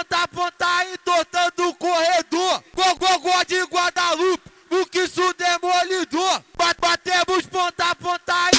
ponta a ponta, entortando o corredor. Gogogó de Guadalupe, o que isso demolidor. Batemos ponta a ponta,